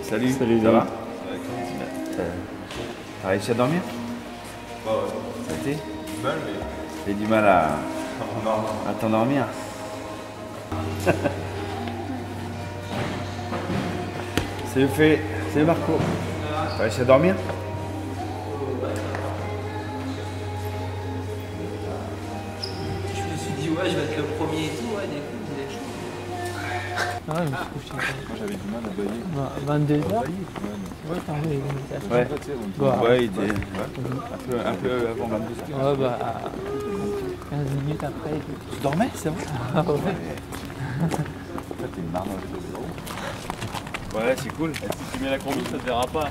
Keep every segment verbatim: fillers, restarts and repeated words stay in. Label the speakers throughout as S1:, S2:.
S1: Salut,
S2: Salut,
S1: ça va? T'as réussi à dormir?
S3: Bah ouais.
S1: Ça a été?
S3: Du mal, mais...
S1: J'ai du mal à, à t'endormir. C'est le fait, c'est Marco. T'as réussi à dormir?
S4: Je me suis dit, ouais, je vais être le premier et tout, ouais, des coups, des choses.
S2: Ah ouais, je me suis couché.
S3: Moi j'avais du mal à bailler.
S2: vingt-deux heures. Ouais, t'en veux,
S1: Ouais.
S2: Bah,
S1: Ouais, il était ouais. un, peu, un peu avant vingt-deux heures.
S2: ouais, bah, quinze minutes après.
S1: Tu dormais, c'est vrai?
S2: Ah ouais.
S1: En fait, t'es une marmotte. Ouais, c'est cool.
S5: Si tu mets la combi, ça te verra pas.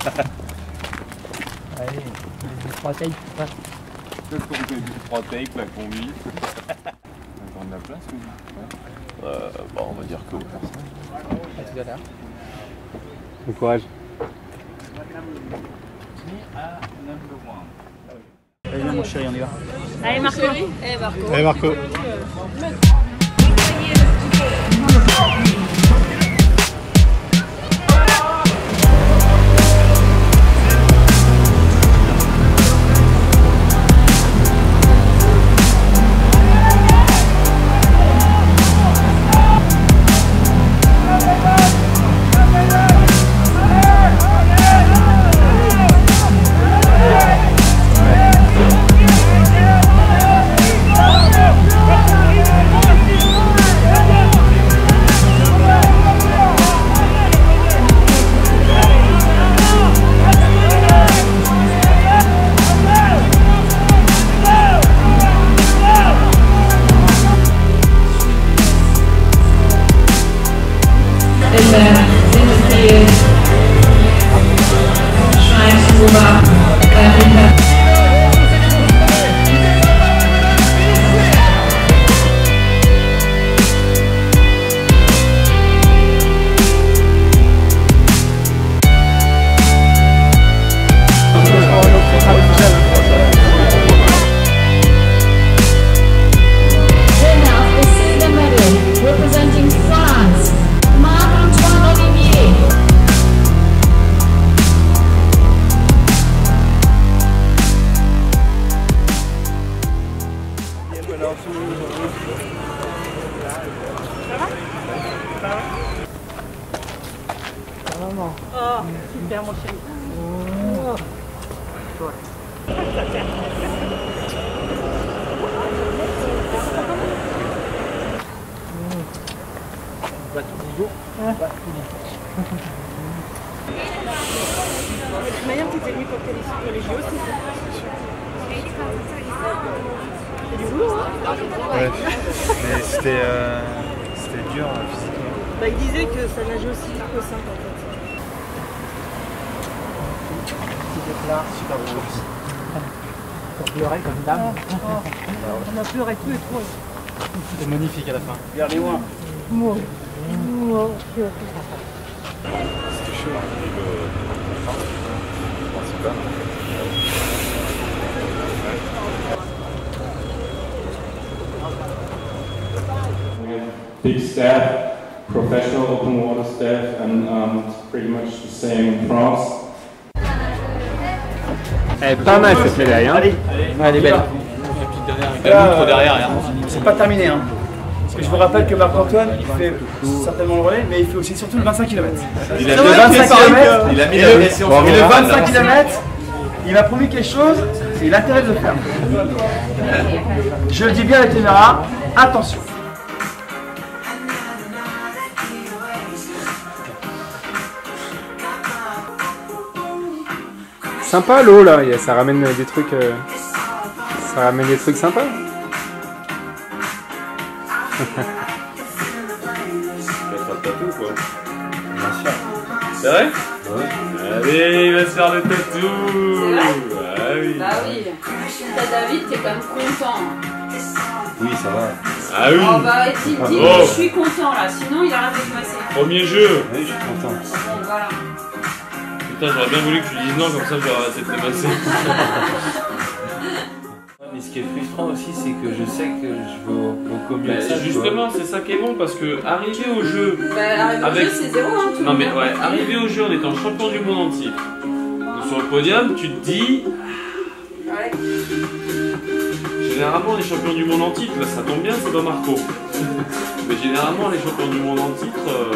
S2: Allez, les trois tailles, tu passes.
S5: Trois takes, la combi.
S3: Encore de la place ou...
S5: Euh, bon, on va dire que oui.
S2: À tout à l'heure.
S5: Bon courage.
S2: Allez, là, mon chéri, on y va.
S6: Allez Marco. Allez Marco.
S5: Allez Marco.
S6: Oh, super mon chéri. Oh.
S2: Bah, tous les jours.
S6: Ouais.
S2: Bah, tous les jours.
S6: De toute manière, tu étais venu pour les J O aussi. C'est du boulot, hein?
S1: Ouais, mais c'était euh, c'était dur hein, physiquement.
S6: Bah, il disait que ça nageait aussi vite qu'au cinq en fait.
S2: Petit éclat. Super beau. Pour pleurer comme dame.
S6: Oh, oh. On a pleuré tous les trois.
S2: C'était magnifique à la fin.
S1: Regardez moi.
S6: Moi. Moi.
S1: C'était chaud. C'est pas.
S7: Big staff, professional open water staff, and um, it's pretty much the same in France.
S5: Elle est pas mal cette médaille, hein?
S1: Allez,
S2: Elle est belle.
S1: là, derrière, c'est pas terminé. Hein. Parce que je vous rappelle que Marc-Antoine, il fait certainement le relais, mais il fait aussi surtout le vingt-cinq kilomètres.
S3: Il a
S1: le
S3: mis
S1: vingt-cinq kilomètres,
S3: il a mis
S1: et
S3: la
S1: le,
S3: pression
S1: bon,
S3: sur
S1: et le
S3: le
S1: vingt-cinq kilomètres, il m'a promis quelque chose, c'est l'intérêt de le faire. Je le dis bien à la caméra, attention.
S5: Sympa l'eau là, ça ramène des trucs. Euh... Ça ramène des trucs sympas.
S3: C'est vrai?
S5: Ouais. Allez, il va se faire le tatou. Ah oui.
S8: Bah oui. T'as David, t'es quand même content.
S1: Oui, ça va.
S5: Ah oui.
S8: Oh bah dis, dis
S5: Oh.
S8: je suis content là, sinon il arrête de se masser.
S5: Premier jeu.
S1: Oui, je suis content.
S8: Bon voilà.
S5: Putain, j'aurais bien voulu que tu dises non, comme ça j'aurais arrêté de te masser.
S1: Mais
S9: ce qui est frustrant aussi, c'est que je sais que je vais au, au commun.
S10: Bah, justement, c'est ça qui est bon parce que arriver au jeu.
S8: Bah, arriver
S10: avec...
S8: au jeu, c'est zéro, hein, tout
S10: Non, mais
S8: le monde.
S10: ouais, arriver au jeu en étant champion du monde en titre. Sur le podium, tu te dis.
S8: Ouais.
S10: Généralement, les champions du monde en titre, là, ça tombe bien, c'est pas Marco. Mais généralement, les champions du monde en titre. Euh...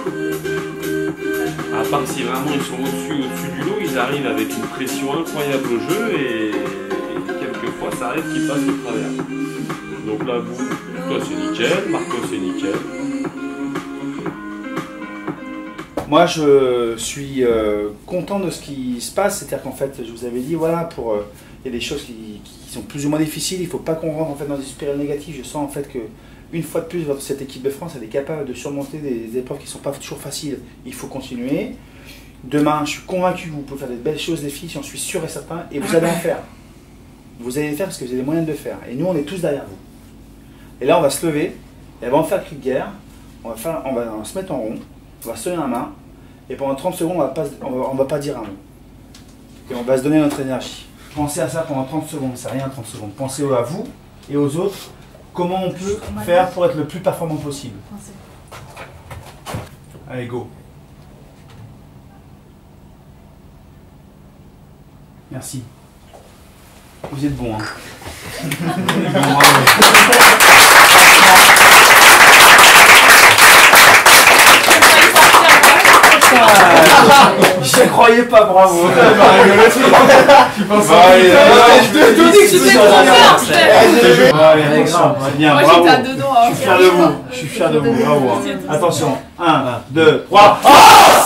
S10: À part si vraiment ils sont au-dessus, au-dessus du lot, ils arrivent avec une pression incroyable au jeu et, et quelquefois ça arrive qu'ils passent au travers. Donc là, vous, toi c'est nickel, Marco c'est nickel.
S1: Moi je suis euh, content de ce qui se passe, c'est-à-dire qu'en fait je vous avais dit voilà, pour euh, il y a des choses qui, qui sont plus ou moins difficiles, il ne faut pas qu'on rentre en fait dans des spirales négatives. Je sens en fait que une fois de plus, cette équipe de France, elle est capable de surmonter des épreuves qui ne sont pas toujours faciles. Il faut continuer. Demain, je suis convaincu que vous pouvez faire des belles choses, les filles, j'en suis sûr et certain. Et vous allez en faire. Vous allez les faire parce que vous avez les moyens de le faire. Et nous, on est tous derrière vous. Et là, on va se lever. Et avant de faire cri de guerre, on va, faire, on va se mettre en rond. On va se donner la main. Et pendant trente secondes, on ne va, va pas dire un mot. Et on va se donner notre énergie. Pensez à ça pendant trente secondes. C'est rien, trente secondes. Pensez à vous et aux autres. Comment on peut faire pour être le plus performant possible. Allez, go. Merci. Vous êtes bons, hein. Je croyais pas, bravo. Tu penses à je te dis que c'était trop bien. Moi j'étais à deux doigts. Je suis fier de vous. Je suis fier de vous. Bravo. Attention. un, deux, trois.